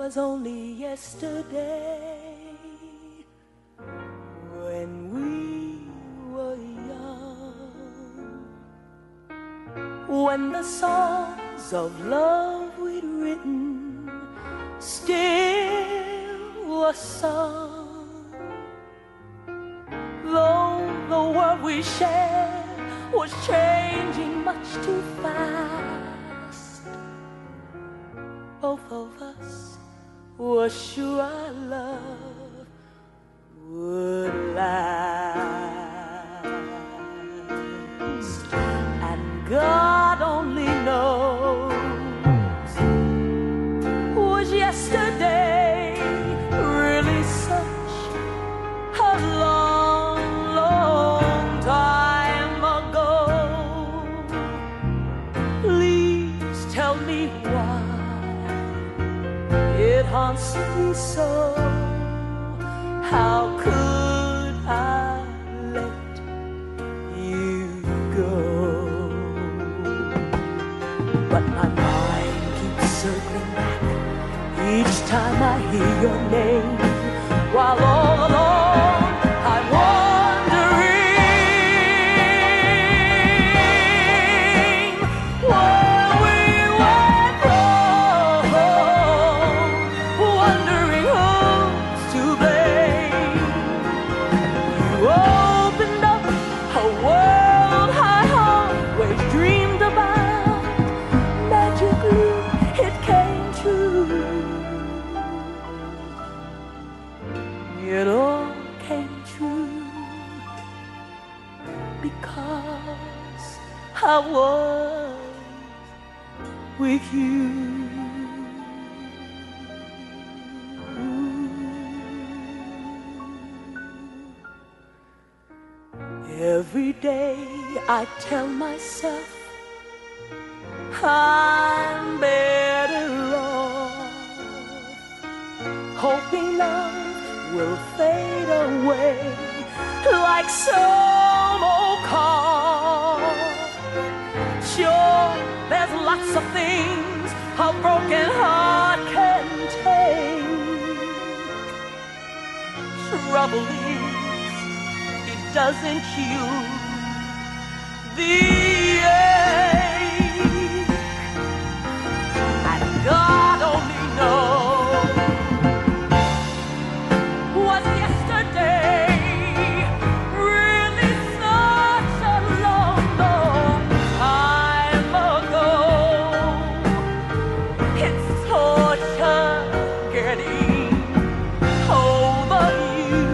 was only yesterday when we were young, when the songs of love we'd written still were sung, though the world we shared was changing much too fast. Both of us were sure our love would last, and God only knows, was yesterday really such a long, long time ago? Please tell me why it haunts me so. How could I let you go? But my mind keeps circling back each time I hear your name, while all alone I'm wondering where we went wrong, wondering who's to blame. You opened up a world I always dreamed about. Magically it came true. It all came true because I was with you. Every day I tell myself I'm better off, hoping love will fade away like some old car. Sure, there's lots of things a broken heart can take. Trouble is, it doesn't cure the ache, and God only knows, was yesterday really such a long, long time ago? It's torture getting over you.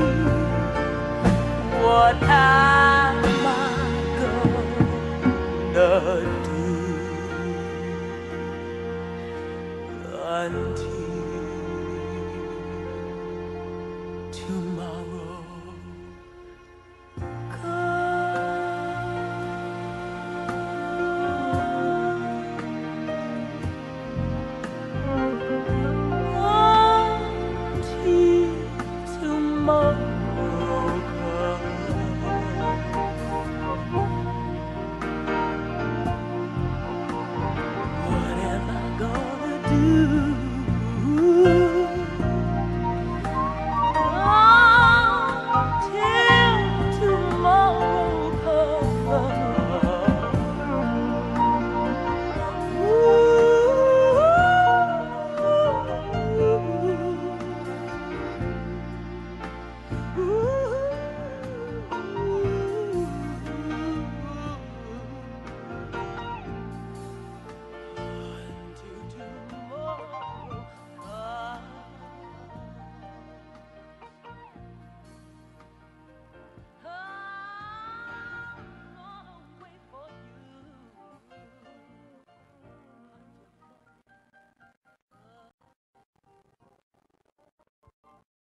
What am I gonna do until tomorrow until tomorrow what am I gonna do?